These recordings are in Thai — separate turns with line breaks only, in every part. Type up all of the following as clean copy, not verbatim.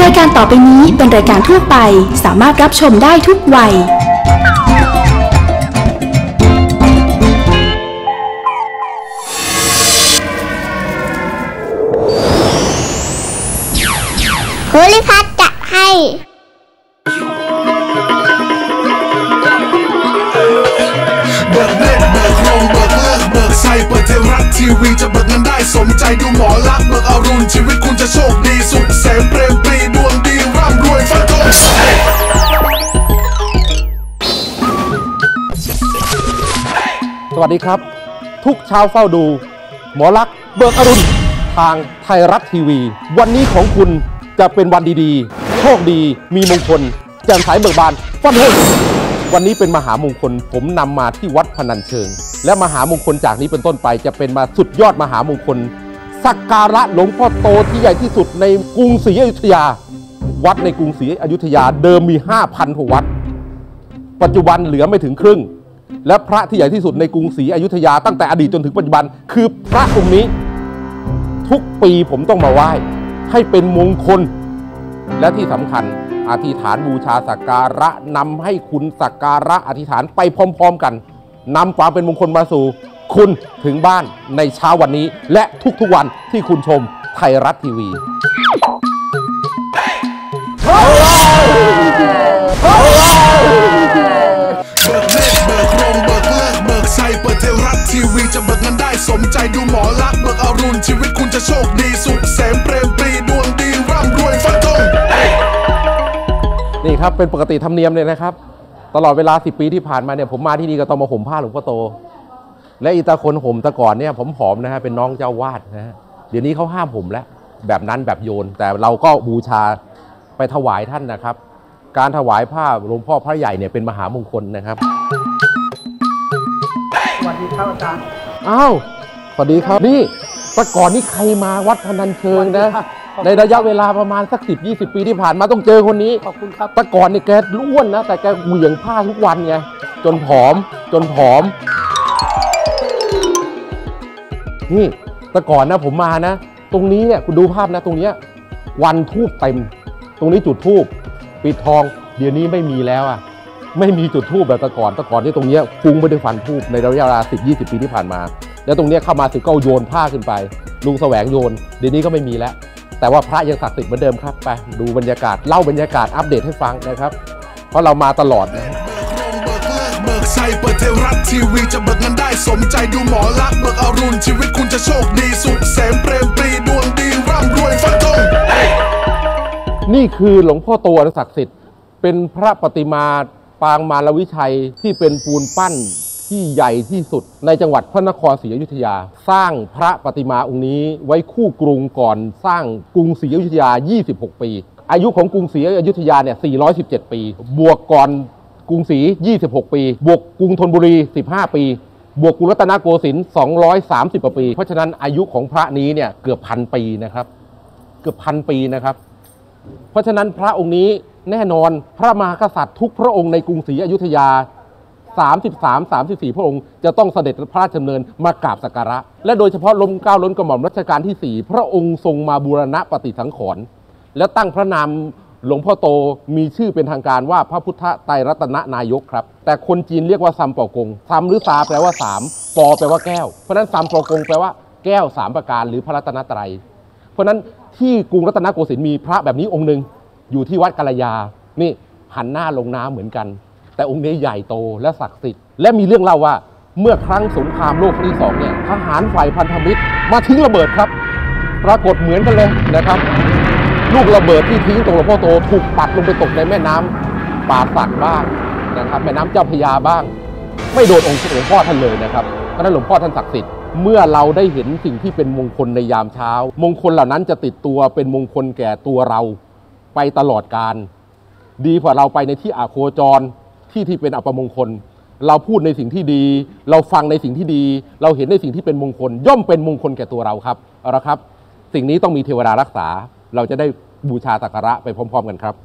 รายการต่อไปนี้เป็นรายการทั่วไปสามารถรับชมได้ทุกวัย
ภูริพัฒน์จะให้
เบิกเนตรเบิกโรงเบิกเลิกเบิกไซเปิดเทวรัฐทีวีจะเบิกเงินได้สมใจดูหมอลักษณ์เบิกอรุณชีวิตคุณจะโชคดีสุขแสนเปรมปรีดวงดีร่ำรวยฟันธง
สวัสดีครับทุกเช้าเฝ้าดูหมอลักษณ์เบิกอรุณทางไทยรัฐทีวีวันนี้ของคุณจะเป็นวันดีๆโชคดีมีมงคลแจ่มใสเบิกบานฟันธงวันนี้เป็นมหามงคลผมนำมาที่วัดพนัญเชิงและมหามงคลจากนี้เป็นต้นไปจะเป็นมาสุดยอดมหามงคลสักการะหลวงพ่อโตที่ใหญ่ที่สุดในกรุงศรีอยุธยาวัดในกรุงศรีอยุธยาเดิมมี 5,000 กว่าวัดปัจจุบันเหลือไม่ถึงครึ่งและพระที่ใหญ่ที่สุดในกรุงศรีอยุธยาตั้งแต่อดีตจนถึงปัจจุบันคือพระองค์นี้ทุกปีผมต้องมาไหว้ให้เป็นมงคลและที่สำคัญอธิษฐานบูชาสักการะนำให้คุณสักการะอธิษฐานไปพร้อมๆกันนำความเป็นมงคลมาสู่คุณถึงบ้านในเช้าวันนี้และทุกๆวันที่คุณชมไทยรัฐทีวี
เบิกเนตรเบิกโรงเบิกเลิกเบิกไซเปิดเทวรัฐทีวีจะเบิกเงินได้สมใจดูหมอลักษณ์เบิกอรุณชีวิตคุณจะโชคดีสุขแสนเปรมปรีดวงดีร่ำรวยฟันธง
นี่ครับเป็นปกติธรรมเนียมเลยนะครับตลอดเวลา10 ปีที่ผ่านมาเนี่ยผมมาที่นี่ก็ต้องมาห่มผ้าหลวงพ่อโตและอีตาคนห่มตะก่อนเนี่ยผมผอมนะฮะเป็นน้องเจ้าวาดนะฮะเดี๋ยวนี้เขาห้ามผมแล้วแบบนั้นแบบโยนแต่เราก็บูชาไปถวายท่านนะครับการถวายผ้าหลวงพ่อพระใหญ่เนี่ยเป็นมหามงคลนะครับ
สวัสดีครับอาจารย์
อ้าวสวัสดีครับนี่ตะก่อนนี่ใครมาวัดพนัญเชิงนะในระยะเวลาประมาณสัก10-20 ปีที่ผ่านมาต้องเจอคนนี้
ขอบคุณครับ
ตะก่อนนี่แกอ้วนนะแต่แกเหวี่ยงผ้าทุกวันไงจนผอมนี่ตะก่อนนะผมมานะตรงนี้เนี่ยคุณดูภาพนะตรงเนี้ยวันทูบเต็มตรงนี้จุดทูบปิดทองเดี๋ยวนี้ไม่มีแล้วอ่ะไม่มีจุดทูบแบบตะก่อนที่ตรงเนี้ยฟุ้งไปด้วยฟันทูบในระยะเวลา10-20 ปีที่ผ่านมาแล้วตรงเนี้ยเข้ามาถึงก็โยนผ้าขึ้นไปลุงแสวงโยนเดี๋ยวนี้ก็ไม่มีแล้วแต่ว่าพระยังศักดิ์สิทธิ์เหมือนเดิมครับไปดูบรรยากาศเล่าบรรยากาศอัปเดตให้ฟังนะครับเพราะเรามาตลอดนะ
เบิกไซเปิดเทวรัฐทีวีจะเบิกเงินได้สมใจดูหมอลักษณ์เบิกอรุณชีวิตคุณจะโชคดีสุขแสนเปรมปรีดวงดีร่ำรวยฟันธง
นี่คือหลวงพ่อโตศักดิ์สิทธิ์เป็นพระปฏิมาปางมารวิชัยที่เป็นปูนปั้นที่ใหญ่ที่สุดในจังหวัดพระนครศรีอยุธยาสร้างพระปฏิมาองค์นี้ไว้คู่กรุงก่อนสร้างกรุงศรีอยุธยา26 ปีอายุของกรุงศรีอยุธยาเนี่ย417 ปีบวกก่อนกรุงศรี26 ปีบวกกรุงธนบุรี15 ปีบวกกรุงรัตนโกสินทร์230 กว่าปีเพราะฉะนั้นอายุของพระนี้เนี่ยเกือบ1,000 ปีนะครับเกือบ1,000 ปีนะครับเพราะฉะนั้นพระองค์นี้แน่นอนพระมหากษัตริย์ทุกพระองค์ในกรุงศรีอยุธยา33-34 พระองค์จะต้องเสด็จพระราชดำเนินมากราบสักการะและโดยเฉพาะล้นเกล้าล้นกระหม่อมรัชกาลที่4พระองค์ทรงมาบูรณะปฏิสังขรณ์และตั้งพระนามหลวงพ่อโตมีชื่อเป็นทางการว่าพระพุทธไตรรัตนนายกครับแต่คนจีนเรียกว่าซัมปอกงซัมหรือซาแปลว่า3ปอแปลว่าแก้วเพราะนั้นซัมปอกงแปลว่าแก้ว3ประการหรือพระรัตนตรัยเพราะนั้นที่กรุงรัตนโกสินทร์มีพระแบบนี้องค์หนึ่งอยู่ที่วัดกัลยานี่หันหน้าลงน้ำเหมือนกันแต่องค์นี้ใหญ่โตและศักดิ์สิทธิ์และมีเรื่องเล่าว่าเมื่อครั้งสงครามโลกครั้งที่2เนี่ยทหารฝ่ายพันธมิตรมาทิ้งระเบิดครับปรากฏเหมือนกันเลยนะครับลูกระเบิดที่ทิ้งตรงหลวงพ่อโตถูกปัดลงไปตกในแม่น้ำป่าสักบ้างนะครับแม่น้ำเจ้าพระยาบ้างไม่โดนองค์หลวงพ่อท่านเลยนะครับเพราะนั้นหลวงพ่อท่านศักดิ์สิทธิ์เมื่อเราได้เห็นสิ่งที่เป็นมงคลในยามเช้ามงคลเหล่านั้นจะติดตัวเป็นมงคลแก่ตัวเราไปตลอดกาลดีกว่าเราไปในที่อโคจรที่เป็นอัปมงคลเราพูดในสิ่งที่ดีเราฟังในสิ่งที่ดีเราเห็นในสิ่งที่เป็นมงคลย่อมเป็นมงคลแก่ตัวเราครับเอาละครับสิ่งนี้ต้องมีเทวดารักษาเราจะได้บูชาสักการะไปพร้อมๆกันครับ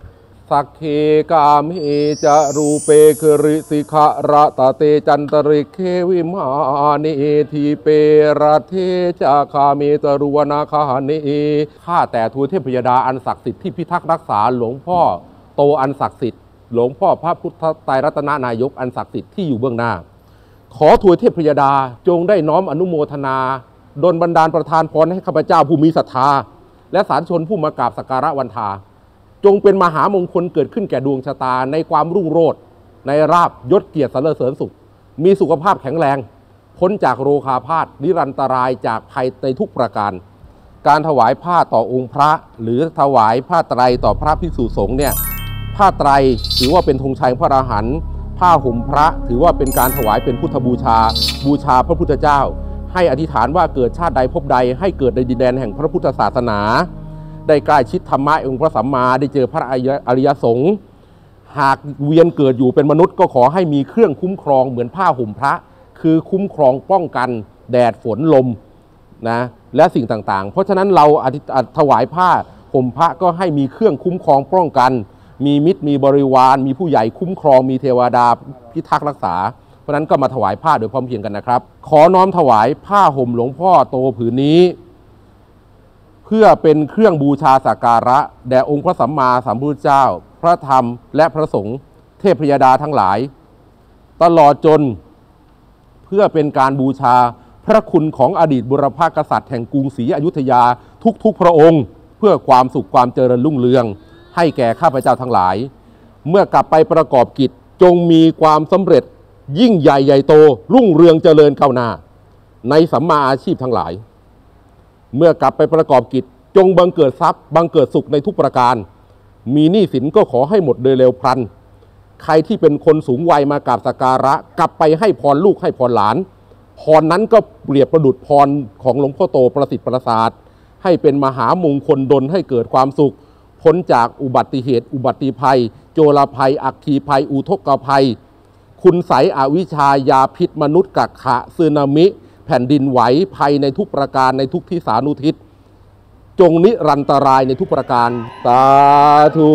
สักเคกามเฮจะรูเปกริสิขะระตะเตจันตริเควิมาเนทีเประเทจาคาเมตรุวนาคาเนข้าแต่ทูลเทพยดาอันศักดิ์สิทธิ์ที่พิทักษ์รักษาหลวงพ่อโตอันศักดิ์สิทธิ์หลวงพ่อพระพุทธไตรรัตนนายกอันศักดิ์สิทธิ์ที่อยู่เบื้องหน้าขอทูลเทพยดาจงได้น้อมอนุโมทนาดลบันดาลประทานพรให้ข้าพเจ้าผู้มีศรัทธาและสาธุชนผู้มากราบสักการะวันทาจงเป็นมหามงคลเกิดขึ้นแก่ดวงชะตาในความรุ่งโรจน์ในราบยศเกียรติสรรเสริญสุขมีสุขภาพแข็งแรงพ้นจากโรคาพาธนิรันตรายจากภัยในทุกประการการถวายผ้าต่อองค์พระหรือถวายผ้าไตรต่อพระภิกษุสงฆ์เนี่ยผ้าไตรถือว่าเป็นธงชัยพระอรหันต์ผ้าห่มพระถือว่าเป็นการถวายเป็นพุทธบูชาบูชาพระพุทธเจ้าให้อธิษฐานว่าเกิดชาติใดพบใดให้เกิดในดินแดนแห่งพระพุทธศาสนาได้ใกล้ชิดธรรมะองค์พระสัมมาได้เจอพระอริยสงฆ์หากเวียนเกิดอยู่เป็นมนุษย์ก็ขอให้มีเครื่องคุ้มครองเหมือนผ้าห่มพระคือคุ้มครองป้องกันแดดฝนลมนะและสิ่งต่างๆเพราะฉะนั้นเราถวายผ้าห่มพระก็ให้มีเครื่องคุ้มครองป้องกันมีมิตรมีบริวารมีผู้ใหญ่คุ้มครองมีเทวดาพิทักษ์รักษาเพราะนั้นก็มาถวายผ้าโดยพร้อมเพรียงกันนะครับขอน้อมถวายผ้าห่มหลวงพ่อโตผืนนี้เพื่อเป็นเครื่องบูชาสักการะแด่องค์พระสัมมาสัมพุทธเจ้าพระธรรมและพระสงฆ์เทพยดาทั้งหลายตลอดจนเพื่อเป็นการบูชาพระคุณของอดีตบุรพกษัตริย์แห่งกรุงศรีอยุธยาทุกพระองค์เพื่อความสุขความเจริญรุ่งเรืองให้แก่ข้าพเจ้าทั้งหลายเมื่อกลับไปประกอบกิจจงมีความสำเร็จยิ่งใหญ่ใหญ่โตรุ่งเรืองเจริญก้าวหน้าในสัมมาอาชีพทั้งหลายเมื่อกลับไปประกอบกิจจงบังเกิดทรัพย์บังเกิดสุขในทุกประการมีหนี้สินก็ขอให้หมดโดยเร็วพลันใครที่เป็นคนสูงวัยมากราบสักการะกลับไปให้พรลูกให้พรหลานพรนั้นก็เปรียบประดุจพรของหลวงพ่อโตประสิทธิ์ประสาทให้เป็นมหามงคลดลให้เกิดความสุขพ้นจากอุบัติเหตุอุบัติภัยโจรภัยอัคคีภัยอุทกภัยคุณไสยอวิชชายาพิษมนุษย์กักขะสึนามิแผ่นดินไหวภัยในทุกประการในทุกทิศานุทิศจงนิรันตรายในทุกประการสาธุ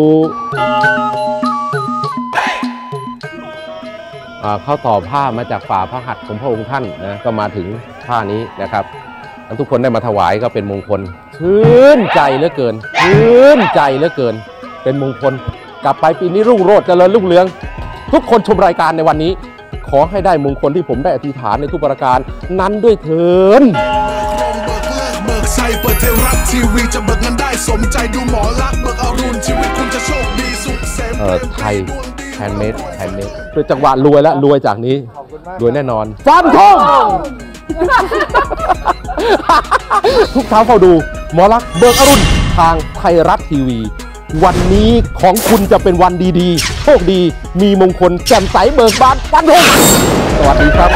เขาต่อผ้ามาจากฝ่าพระหัตถ์ของพระองค์ท่านนะก็มาถึงผ้านี้นะครับทุกคนได้มาถวายก็เป็นมงคลชื่นใจเหลือเกินชื่นใจเหลือเกินเป็นมงคลกลับไปปีนี้รุ่งโรจน์เจริญรุ่งเรืองทุกคนชมรายการในวันนี้ขอให้ได้มงคลที่ผมได้อธิษฐานในทุกประการนั้นด้วยเถิด
เบิกไซเปิดเทวรัฐทีวีจะเบิกเงินได้สมใจดูหมอลักษณ์เบิกอรุณชีวิตคุณจะโชคดีสุขเสม
ไทยแฮนด์เมดเป็นจังหวะรวยแล้วรวยจากนี้รวยแน่นอนฟันธงทุกเช้าเข้าดูหมอลักษณ์เบิกอรุณทางไทยรัฐทีวีวันนี้ของคุณจะเป็นวันดีๆโชคดีมีมงคลแจ่มใสเบิกบานฟันธงสวัสดีครับ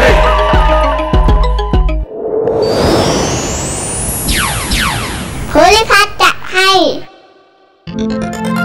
ภูริพัฒน์จะให้